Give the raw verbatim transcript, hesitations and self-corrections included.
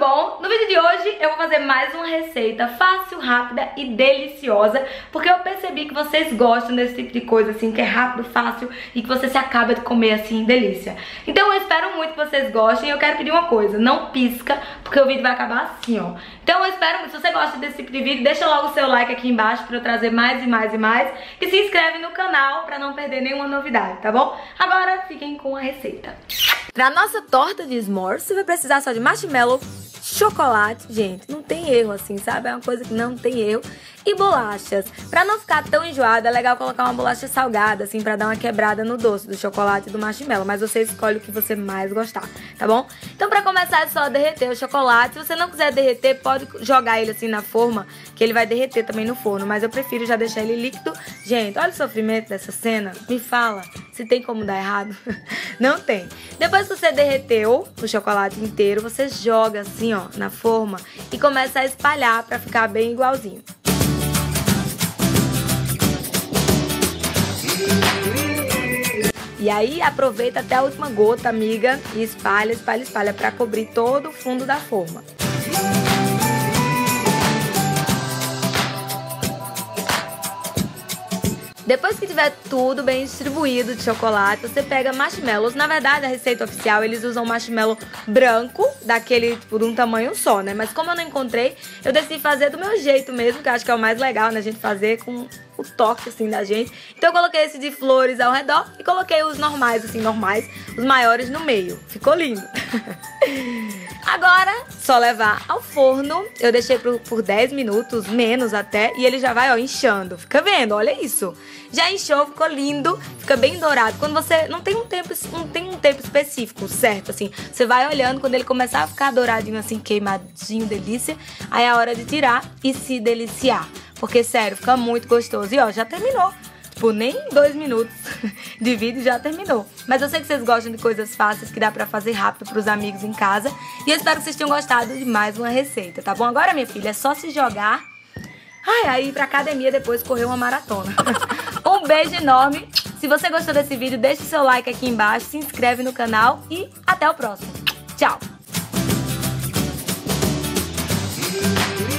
bom? No vídeo de hoje eu vou fazer mais uma receita fácil, rápida e deliciosa, porque eu percebi que vocês gostam desse tipo de coisa assim, que é rápido, fácil e que você se acaba de comer assim, delícia. Então eu espero muito que vocês gostem e eu quero pedir uma coisa, não pisca, porque o vídeo vai acabar assim, ó. Então eu espero muito, se você gosta desse tipo de vídeo, deixa logo o seu like aqui embaixo pra eu trazer mais e mais e mais, e se inscreve no canal pra não perder nenhuma novidade, tá bom? Agora fiquem com a receita. Pra nossa torta de s'mores, você vai precisar só de marshmallow, chocolate, gente, não tem erro assim, sabe? É uma coisa que não tem erro. E bolachas. Pra não ficar tão enjoado, é legal colocar uma bolacha salgada, assim, pra dar uma quebrada no doce do chocolate e do marshmallow. Mas você escolhe o que você mais gostar, tá bom? Então pra começar é só derreter o chocolate. Se você não quiser derreter, pode jogar ele assim na forma, que ele vai derreter também no forno. Mas eu prefiro já deixar ele líquido. Gente, olha o sofrimento dessa cena. Me fala se tem como dar errado. Não tem. Depois que você derreteu o chocolate inteiro, você joga assim, ó, na forma e começa a espalhar pra ficar bem igualzinho. E aí aproveita até a última gota, amiga, e espalha, espalha, espalha pra cobrir todo o fundo da forma. Depois que tiver tudo bem distribuído de chocolate, você pega marshmallows. Na verdade, a receita oficial, eles usam marshmallow branco, daquele, tipo, de um tamanho só, né? Mas como eu não encontrei, eu decidi fazer do meu jeito mesmo, que eu acho que é o mais legal, né? A gente fazer com o toque, assim, da gente. Então eu coloquei esse de flores ao redor e coloquei os normais, assim, normais, os maiores no meio. Ficou lindo. Agora, só levar ao forno. Eu deixei por, por dez minutos, menos até, e ele já vai, ó, inchando. Fica vendo? Olha isso. Já inchou, ficou lindo, fica bem dourado. Quando você não tem um tempo, não tem um tempo específico, certo? Assim, você vai olhando, quando ele começar a ficar douradinho, assim, queimadinho, delícia, aí é a hora de tirar e se deliciar. Porque, sério, fica muito gostoso. E, ó, já terminou. Tipo, nem dois minutos de vídeo já terminou. Mas eu sei que vocês gostam de coisas fáceis que dá pra fazer rápido pros amigos em casa. E eu espero que vocês tenham gostado de mais uma receita, tá bom? Agora, minha filha, é só se jogar. Ai, aí ir pra academia depois correr uma maratona. Um beijo enorme. Se você gostou desse vídeo, deixa o seu like aqui embaixo, se inscreve no canal e até o próximo. Tchau!